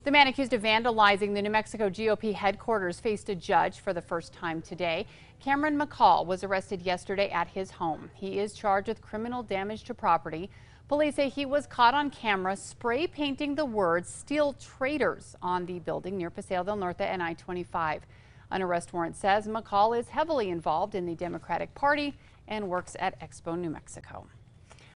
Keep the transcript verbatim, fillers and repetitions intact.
The man accused of vandalizing the New Mexico G O P headquarters faced a judge for the first time today. Cameron McCall was arrested yesterday at his home. He is charged with criminal damage to property. Police say he was caught on camera spray painting the words "Steel Traitors" on the building near Pasalville North and I twenty-five. An arrest warrant says McCall is heavily involved in the Democratic Party and works at Expo New Mexico.